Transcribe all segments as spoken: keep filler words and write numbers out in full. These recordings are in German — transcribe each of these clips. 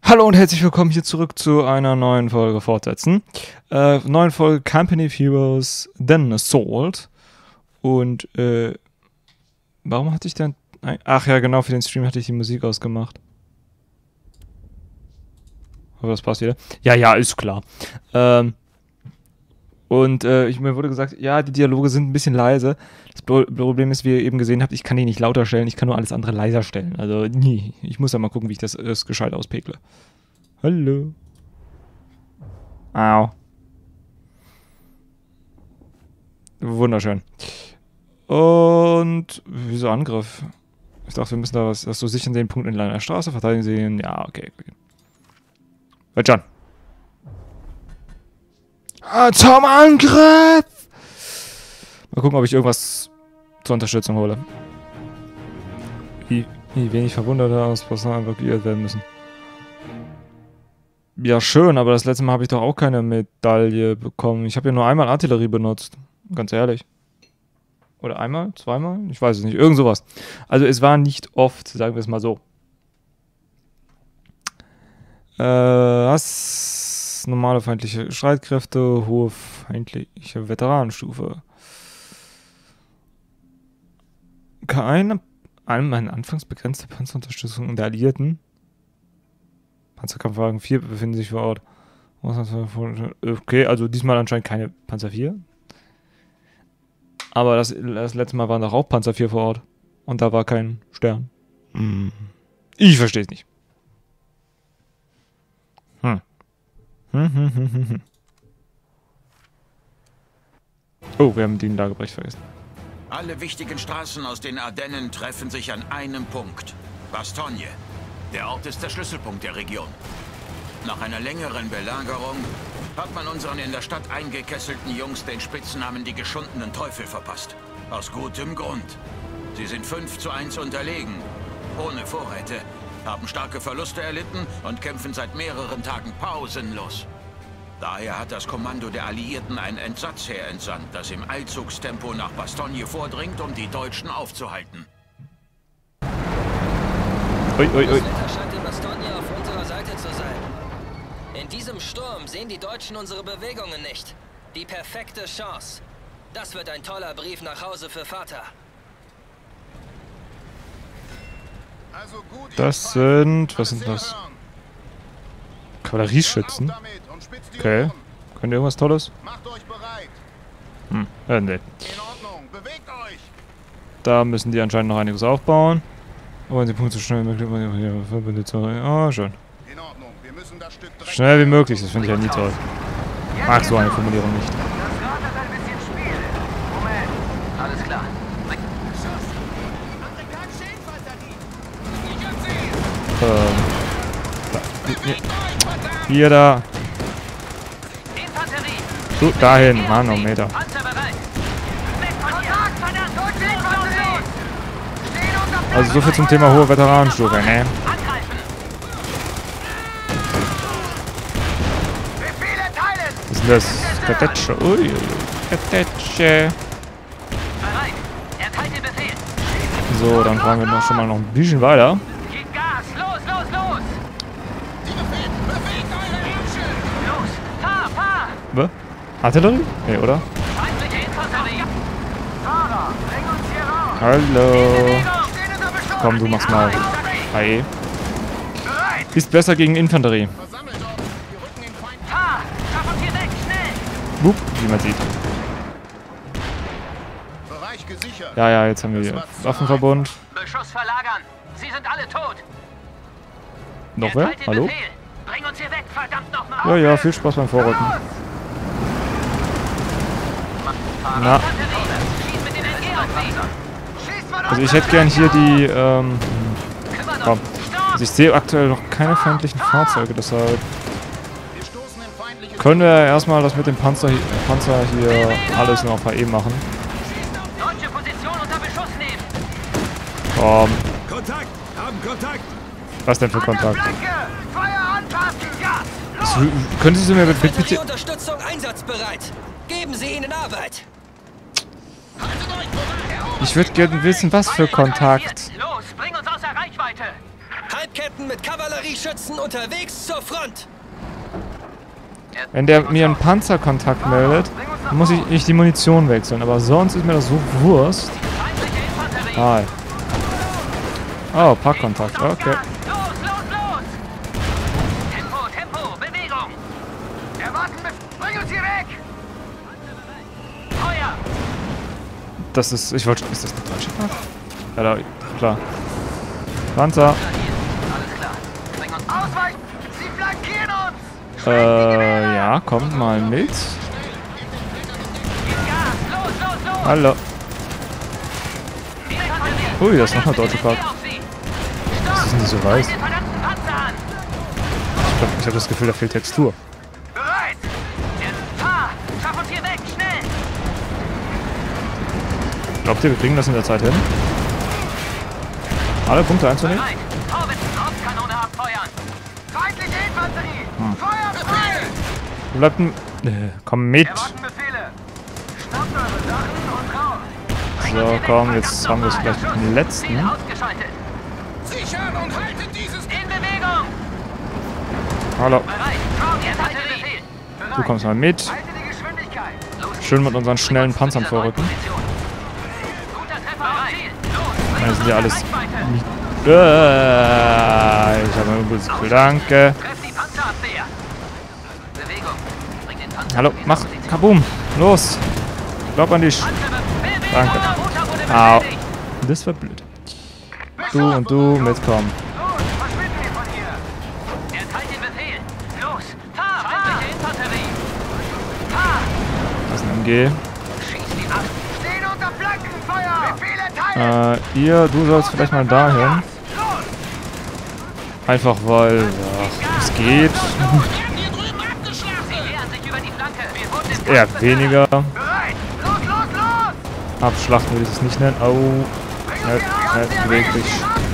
Hallo und herzlich willkommen hier zurück zu einer neuen Folge Fortsetzen. Äh, neuen Folge Company of Heroes, then Assault. Und, äh, warum hatte ich denn... Ach ja, genau, für den Stream hatte ich die Musik ausgemacht. Aber das passt wieder. Ja, ja, ist klar. Ähm, und äh, ich, mir wurde gesagt, ja, die Dialoge sind ein bisschen leise. Das Problem ist, wie ihr eben gesehen habt, ich kann die nicht lauter stellen, ich kann nur alles andere leiser stellen. Also, nie. Ich muss ja mal gucken, wie ich das, das gescheit auspegle. Hallo. Au. Wunderschön. Und wieso Angriff? Ich dachte, wir müssen da was, dass du sicher den Punkt entlang der Straße verteidigen sehen. Ja, okay. Wird schon. Ah, zum Angriff! Mal gucken, ob ich irgendwas zur Unterstützung hole. Wie, wie wenig Verwundete aus Personal evakuiert werden müssen. Ja, schön, aber das letzte Mal habe ich doch auch keine Medaille bekommen. Ich habe ja nur einmal Artillerie benutzt. Ganz ehrlich. Oder einmal? Zweimal? Ich weiß es nicht. Irgend sowas. Also es war nicht oft, sagen wir es mal so. Äh, was? Normale feindliche Streitkräfte, hohe feindliche Veteranenstufe. Keine, eine anfangs begrenzte Panzerunterstützung der Alliierten. Panzerkampfwagen vier befinden sich vor Ort. Okay, also diesmal anscheinend keine Panzer vier. Aber das, das letzte Mal waren doch auch Panzer vier vor Ort. Und da war kein Stern. Hm. Ich verstehe es nicht. Hm. Hm, hm, hm, hm, hm. Oh, wir haben den Lagebrecht vergessen. Alle wichtigen Straßen aus den Ardennen treffen sich an einem Punkt. Bastogne. Der Ort ist der Schlüsselpunkt der Region. Nach einer längeren Belagerung hat man unseren in der Stadt eingekesselten Jungs den Spitznamen die geschundenen Teufel verpasst. Aus gutem Grund. Sie sind fünf zu eins unterlegen, ohne Vorräte, haben starke Verluste erlitten und kämpfen seit mehreren Tagen pausenlos. Daher hat das Kommando der Alliierten ein Entsatzheer entsandt, das im Eilzugstempo nach Bastogne vordringt, um die Deutschen aufzuhalten. Ui, ui, ui. Das Wetter scheint in Bastogne auf unserer Seite zu sein. In diesem Sturm sehen die Deutschen unsere Bewegungen nicht. Die perfekte Chance. Das wird ein toller Brief nach Hause für Vater. Das sind... Was sind das? Kavallerieschützen? Okay. Könnt ihr irgendwas Tolles? Hm, äh, ne. Da müssen die anscheinend noch einiges aufbauen. Oh, die Punkte so schnell wie möglich. Oh, schön. Schnell wie möglich, das finde ich ja nie toll. Mag so eine Formulierung nicht. Alles klar. Ähm. Da. Hier, da. So, dahin. Manometer. Also so viel zum Thema hohe Veteranenstufe, ne? Was ist denn das? Kadetsche. Ui, Kadetsche. So, dann fahren wir noch schon mal noch ein bisschen weiter. Was? Artillerie? Ne, oder? Hallo. Komm, du machst mal. Hi. Ist besser gegen Infanterie. Wupp, wie man sieht. Ja, ja, jetzt haben wir hier Waffenverbund. Beschuss verlagern. Sie sind alle tot. Noch wer? Hallo? Bring uns hier weg, verdammt noch mal. Ja, ja, viel Spaß beim Vorrücken. Na. Also ich hätte gern hier die, ähm, komm. Also ich sehe aktuell noch keine feindlichen Fahrzeuge, deshalb können wir erstmal das mit dem Panzer, Panzer hier alles nur auf H E machen. Komm. Kontakt! Haben Kontakt! Was denn für Kontakt? Das, können Sie mir bitte... bitte Unterstützung einsatzbereit. Geben Sie ihnen Arbeit. Ich würde gerne wissen, was für Kontakt. Los, bring uns außer Reichweite. Halb Ketten mit Kavallerieschützen unterwegs zur Front. Wenn der mir einen Panzerkontakt meldet, dann muss ich, ich die Munition wechseln. Aber sonst ist mir das so Wurst. Ah. Oh, Packkontakt. Okay. Los, los, los! Tempo, Tempo, Bewegung! Erwarten, bring uns hier weg! Feuer! Das ist, ich wollte, ist das eine deutsche Pack? Ja, da, klar. Panzer. Alles klar. Bring uns ausweichen! Sie flankieren uns! Äh, ja, kommt mal mit. Gas! Los, los, los! Hallo. Infanterie! Ui, das ist noch eine deutsche Pack. Was ist denn die so weiß? Den verdammten Panzer an! Ich glaube, ich habe das Gefühl, da fehlt Textur. Bereit! Jetzt fahr! Schaff uns hier weg! Schnell! Glaubt ihr, wir kriegen das in der Zeit hin? Alle Punkte einzunehmen? Bereit! Haubitz, Hauptkanone abfeuern! Feindliche Infanterie! Feuer frei! Wo bleibt denn... Äh, komm mit! Erwarten Befehle! Schnappt eure Sachen und raus! So, komm, jetzt haben wir es vielleicht mit dem Ziel letzten. ausgeschaltet! Sichern und halten dieses... In Bewegung! Hallo. Bereit! Frauen, jetzt haltet Befehl! Bereit! Du kommst mal mit. Halte die Geschwindigkeit! Los, Schön mit unseren schnellen Panzern vorrücken. guter Treffer auf Ziel! Los! Das sind ja alles... Reichweite! Äh, ich habe ein gutes Gefühl. Danke. Treff die Panzerabwehr! Bewegung! Bring den Panzer Hallo, in mach. Position. Kaboom. Los. Glaub an dich. Bewegung! Danke. Roter wurde Au. beschädigt. Das war blöd. Du und du mitkommen. Los, verschwinden wir von hier! Erteilt den Befehl! Los! Fahr! Feindliche Infanterie! Fahr! Das ist ein M G. Schieß die ab! Stehen unter Flankenfeuer! Befehl erteilen! Äh, ihr, du sollst vielleicht mal dahin. Los! Einfach weil, ja, es geht. Sie wehren sich über die Flanke! Wir wurden im Eher Kampf weniger. Bereit! Los, los, los! Abschlachten würde ich es nicht nennen. Au. Schnell, schnell, beweg dich.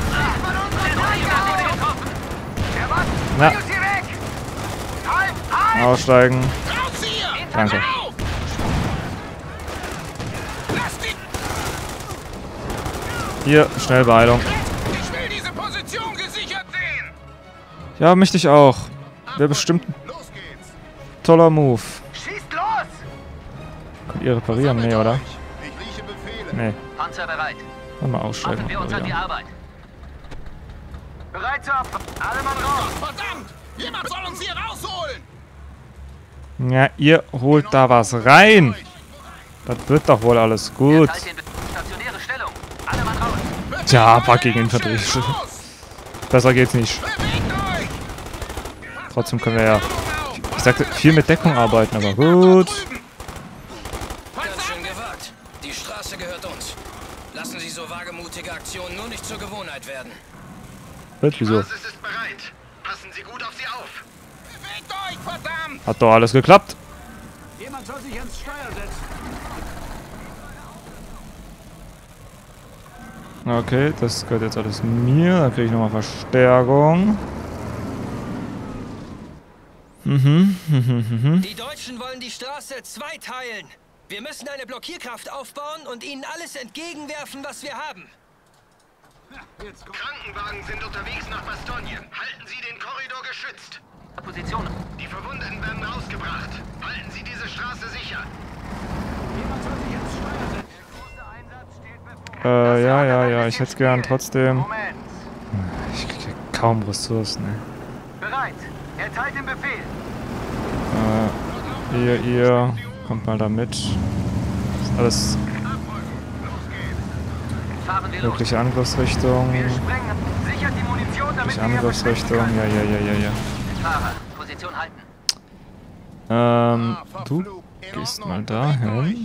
Na, aussteigen. Danke. Hier, schnell Beeilung. Ich will diese Position gesichert sehen! Ja, möchte ich auch. Wäre bestimmt ein Los geht's! toller Move. Schießt los! Könnt ihr reparieren? Nee, oder? Ich rieche Befehle. Nee. Panzer bereit. Dann mal aussteigen. Machen wir und uns an die reparieren. Arbeit. Bereit zur Abfahrt. Alle Mann raus! Verdammt! Jemand soll uns hier rausholen! Ja, ihr holt da was rein. Das wird doch wohl alles gut. Erteilt den Be- Stationäre Stellung. Alle Mann raus! Tja, Pack gegen Infanterie. Besser geht's nicht. Bewegt euch! Trotzdem können wir ja, ich sagte, viel mit Deckung arbeiten, aber gut. Ganz schön gewagt. Die Straße gehört uns. Lassen Sie so wagemutige Aktionen nur nicht zur Gewohnheit werden. Wird, wieso? Es ist bereit. Passen Sie gut auf sie auf. Bewegt euch, verdammt! Hat doch alles geklappt. Jemand soll sich ans Steuer setzen. Okay, das gehört jetzt alles mir. Dann kriege ich nochmal Verstärkung. Mhm, mhm, mhm. Die Deutschen wollen die Straße zweiteilen. Wir müssen eine Blockierkraft aufbauen und ihnen alles entgegenwerfen, was wir haben. Jetzt kommt Krankenwagen sind unterwegs nach Bastogne. Halten Sie den Korridor geschützt. Position. Die Verwundeten werden rausgebracht. Halten Sie diese Straße sicher. jemand soll sich ans Steuer setzen. Äh, ja, ja, ja, ich hätte es gern trotzdem. Moment. Ich kriege kaum Ressourcen, ne. Bereit. Erteilt den Befehl. Äh, ihr, ihr, kommt mal da mit. Das ist alles Fahren wir los. mögliche Angriffsrichtung. Wir sprengen. Sichert die Munition, damit Mögliche wir hier Angriffsrichtung, verschwinden ja, ja, ja, ja, ja. können. Fahrer, Position halten. Ähm, du gehst mal dahin.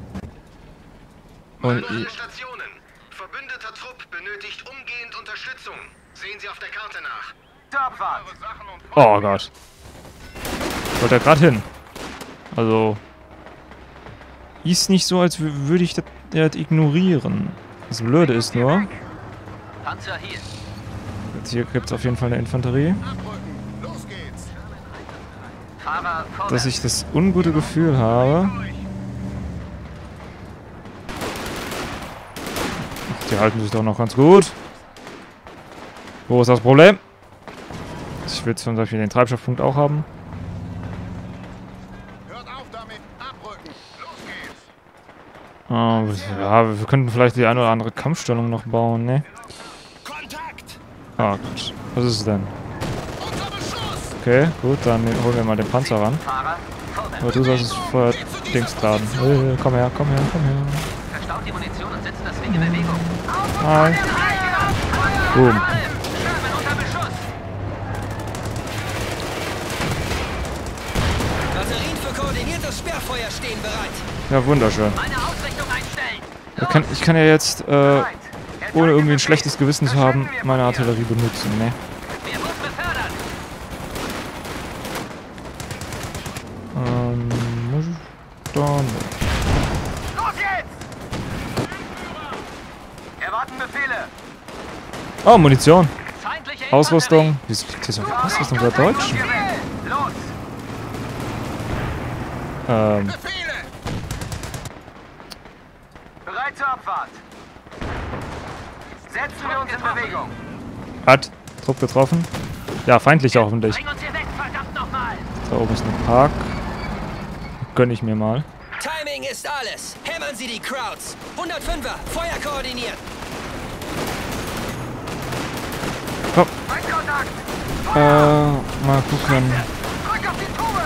Und Alle ihr, Stationen. Verbündeter Trupp benötigt umgehend Unterstützung. Sehen Sie auf der Karte nach. Zur Abfahrt. oh Gott. Ich wollte da gerade hin. Also, ist nicht so, als wü- würde ich das, das ignorieren. Das Blöde ist nur, Panzer hier. jetzt hier gibt es auf jeden Fall eine Infanterie, Los geht's! Fahrer vorwärts. dass ich das ungute Gefühl habe. Die halten sich doch noch ganz gut. Wo ist das Problem? Ich will zum Beispiel den Treibstoffpunkt auch haben. Hört auf damit. Abrücken. Los geht's. Oh, ja, wir könnten vielleicht die eine oder andere Kampfstellung noch bauen, ne? Kontakt! Ah, gut. Was ist es denn? Unter Beschuss! Okay, gut, dann holen wir mal den Panzer ran. Fahrer, vorwärts. Aber du sollst es vor Dings laden. Äh, komm her, komm her, komm her. Verstaut die Munition und setzt das Ding in Bewegung. Hi. Boom. Sherman unter Beschuss. Batterien für koordiniertes Sperrfeuer stehen bereit. Ja, wunderschön. Meine Ausrichtung einstellen. Ich kann, ich kann ja jetzt, äh, ohne irgendwie ein schlechtes Gewissen zu haben, meine Artillerie benutzen, ne? Wir wurden befördert. Ähm, muss ich da nicht. Los jetzt! Erwarten Befehle. Oh, Munition. Feindliche Ausrüstung. Wieso liegt hier so viel Ausrüstung der Deutschen? Los! Ähm, Befehle! Bereit zur Abfahrt. Setzen wir uns in Bewegung. hat Trupp getroffen. Ja, feindlich hoffentlich. Bring uns hier weg, verdammt nochmal! Da oben ist ein Park. Gönn ich mir mal. Timing ist alles. Hämmern Sie die Crowds. hundertfünfer, Feuer koordiniert. Komm. Feindkontakt! Äh, mal gucken. Drück auf die Tube!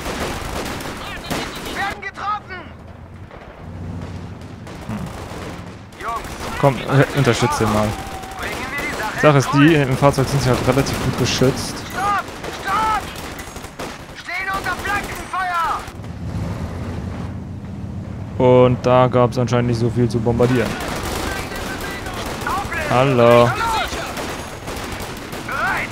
Werden getroffen! Jungs, Komm, äh, unterstütze ihn mal. bringen wir die Sache. Die Sache ist die, im Fahrzeug sind sie halt relativ gut geschützt. Stopp! Stopp! Stehen unter Flankenfeuer! Und da gab es anscheinend nicht so viel zu bombardieren. Auflösen! Hallo. Bereit!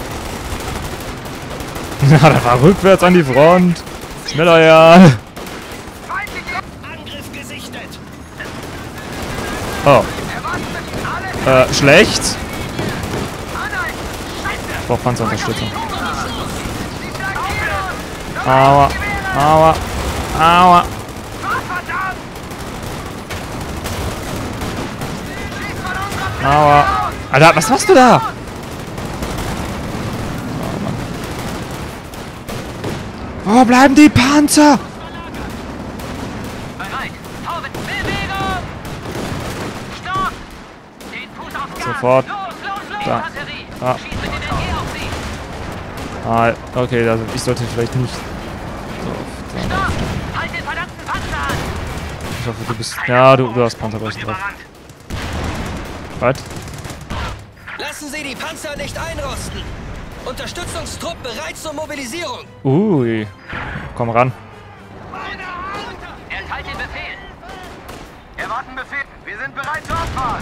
Ja, da war rückwärts an die Front. Ist mir doch ja. Feindliche Angriff gesichtet. Oh, Erwarten mit alle äh, schlecht. anhalten! Scheiße! Ich brauch Panzerunterstützung. Sie flankieren uns! Aua, aua, aua. Was verdammt! Schieß von unserer Flanke Aua. aus! Alter, was machst du da? Wo bleiben die Panzer? Bereit! Vorwärts! Bewegung! Stopp! Den Fuß aufs Gas! Sofort. Los, los, los! Da. Infanterie! Ah. Schieß mit dem L G auf sie! Ah, okay, also ich sollte vielleicht nicht. So, da. Stopp! Halt den verdammten Panzer an! Ich hoffe, du bist. Ja, du, du hast Panzerbrüste drauf. Was? Lassen Sie die Panzer nicht einrosten. Unterstützungstrupp bereit zur Mobilisierung. Ui. Komm ran. Erteilt den Befehl! Erwarten Befehl! Wir sind bereit zur Abfahrt!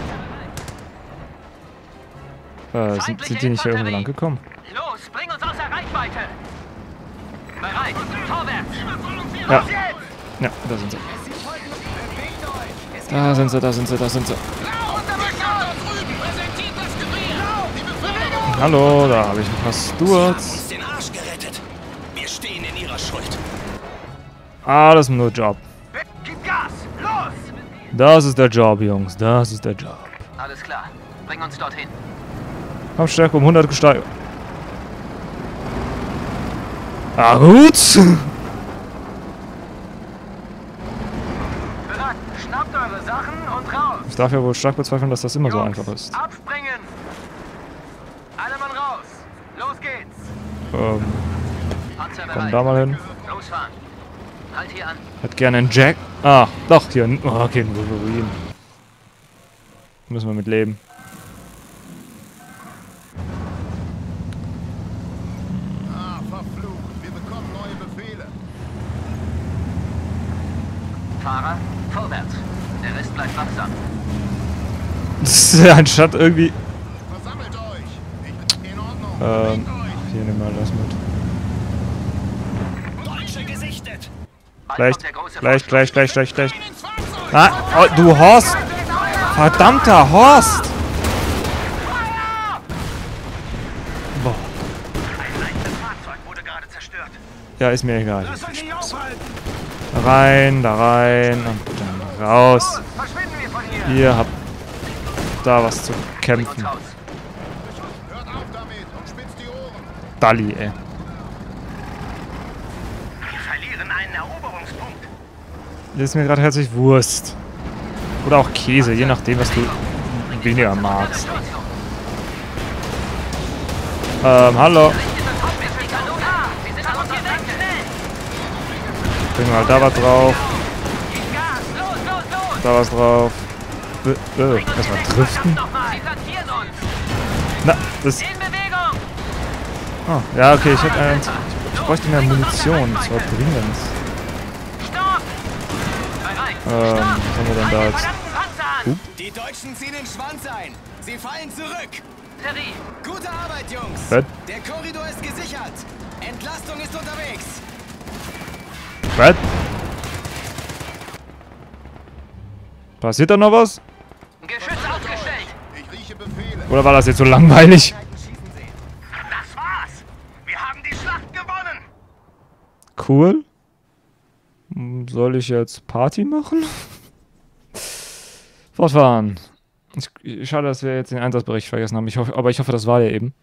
Äh, sind, sind die nicht hier irgendwo lang gekommen? Los, bring uns außer Reichweite! Bereit! Vorwärts! Ja. Los jetzt! Ja, da sind sie. Da sind sie, da sind sie, da sind sie. Unter Beschuss! Präsentiert das Gewehr! Die Befehle! Hallo, da habe ich ein paar Stuarts. Uns den Arsch gerettet. Wir stehen in Ihrer Schuld. Alles nur Job. Gib Gas! Los! Das ist der Job, Jungs. Das ist der Job. Alles klar. Bring uns dorthin. Kampfstärke um hundert gesteigert. Ah, gut. Bereit! Schnappt eure Sachen und raus! Ich darf ja wohl stark bezweifeln, dass das immer so Jungs, einfach ist. Abspringen! Alle Mann raus! Los geht's! Ähm, Panzer komm bereit. da mal hin. Losfahren! Halt hier an! Hätte gerne einen Jack. Ah, doch, hier. ein- Oh, okay, ein Wolverine. Müssen wir mit leben. Ah, verflucht. Wir bekommen neue Befehle. Fahrer, vorwärts! Der Rest bleibt wachsam. Anstatt irgendwie. Versammelt euch. Ich bin in Ordnung. Ähm, Bringt euch. hier nimm mal das mit. Deutsche gesichtet. Bald Gleich, kommt der große gleich, gleich, gleich, gleich, gleich. Ins Fahrzeug! Ah, oh, du Horst! Verdammter Horst! Boah. Ein leichtes Fahrzeug wurde gerade zerstört. Ja, ist mir egal. Lass euch nicht aufhalten! Da rein, da rein und dann raus. Verschwinden wir von hier! Ihr habt da was zu Bring uns kämpfen. raus! Hört auf damit. Dalli, ey. Wir verlieren einen Eroberungspunkt. Das ist mir gerade herzlich Wurst. Oder auch Käse, je nachdem, was du weniger magst. Ähm, hallo. Bring mal da was drauf. Da was drauf. Äh, äh, erstmal driften. Na, das... Oh, ja, okay, ich hätte einen... Ich bräuchte mehr Munition, das war dringend. Ähm, was haben wir denn da jetzt? Uh. Die Deutschen ziehen den Schwanz ein. Sie fallen zurück. Terry, Gute Arbeit, Jungs. Was? Der Korridor ist gesichert. Entlastung ist unterwegs. Was? Passiert da noch was? Geschütz aufgestellt. Ich rieche Befehle. Oder war das jetzt so langweilig? Das war's. Wir haben die Schlacht gewonnen. Cool. Soll ich jetzt Party machen? Fortfahren. Ich, schade, dass wir jetzt den Einsatzbericht vergessen haben. Ich hoffe, aber ich hoffe, das war der eben.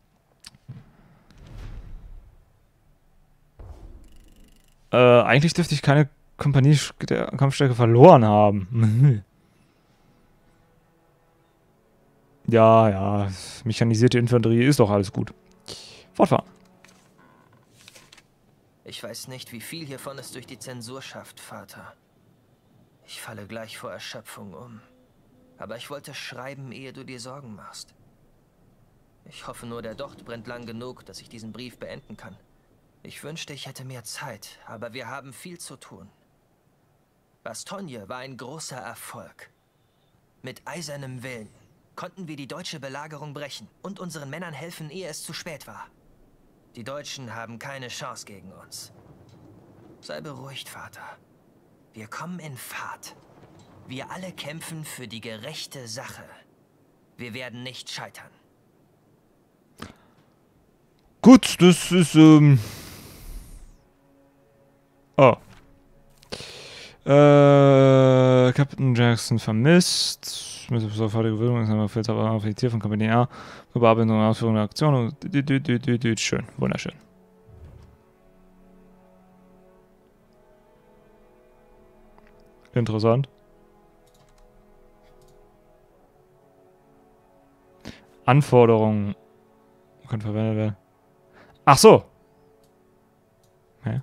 Äh, eigentlich dürfte ich keine Kompanie der Kampfstärke verloren haben. Ja, ja. Mechanisierte Infanterie ist doch alles gut. Fortfahren. Ich weiß nicht, wie viel hiervon es durch die Zensur schafft, Vater. Ich falle gleich vor Erschöpfung um. Aber ich wollte schreiben, ehe du dir Sorgen machst. Ich hoffe nur, der Docht brennt lang genug, dass ich diesen Brief beenden kann. Ich wünschte, ich hätte mehr Zeit, aber wir haben viel zu tun. Bastogne war ein großer Erfolg. Mit eisernem Willen konnten wir die deutsche Belagerung brechen und unseren Männern helfen, ehe es zu spät war. Die Deutschen haben keine Chance gegen uns. Sei beruhigt, Vater. Wir kommen in Fahrt. Wir alle kämpfen für die gerechte Sache. Wir werden nicht scheitern. Gut, das ist, ähm... Oh. Äh, Captain Jackson vermisst. Mit sofortiger Gewöhnung ist einmal Feldhaber Offizier von Kompanie A. Bearbeitung und Ausführung der Aktion. Schön, wunderschön. Interessant. Anforderungen können verwendet werden. Ach so. Hä?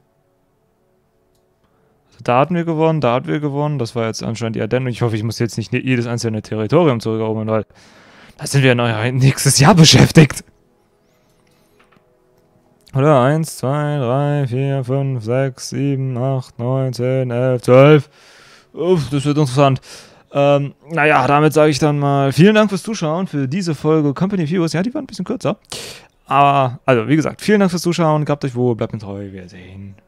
Also da hatten wir gewonnen, da hatten wir gewonnen. Das war jetzt anscheinend die Ardennen. Und ich hoffe, ich muss jetzt nicht jedes einzelne Territorium zurückerobern, weil da sind wir ja nächstes Jahr beschäftigt. Oder? eins, zwei, drei, vier, fünf, sechs, sieben, acht, neun, zehn, elf, zwölf. Uff, das wird interessant. Ähm, naja, damit sage ich dann mal vielen Dank fürs Zuschauen für diese Folge Company Views. Ja, die war ein bisschen kürzer. Aber, also, wie gesagt, vielen Dank fürs Zuschauen. Gehabt euch wohl, bleibt mir treu. Wir sehen